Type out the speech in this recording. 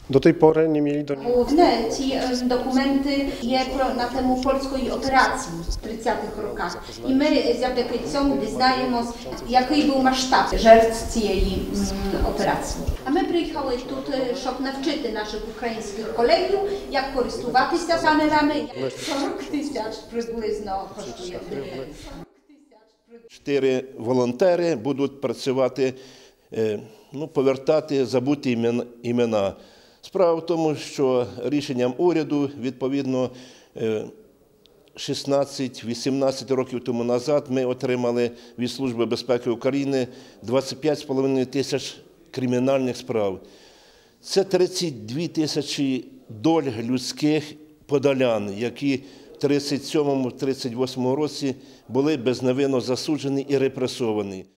Do tej pory nie mieli do niej. Główne ці документи є на тему польської операції в 30-х роках. І ми завдяки цьому дізнаємось, який був масштаб жертв цієї операції. А ми приїхали тут, щоб навчити наших українських колегів, як користуватися камерами. 40 тисяч приблизно коштує. 4 волонтери будуть працювати, повертати забуті імена. Справа в тому, що рішенням уряду, відповідно, 16-18 років тому назад ми отримали від Служби безпеки України 25,5 тисяч кримінальних справ. Це 32 тисячі доль людських подолян, які в 1937-1938 році були безневинно засуджені і репресовані.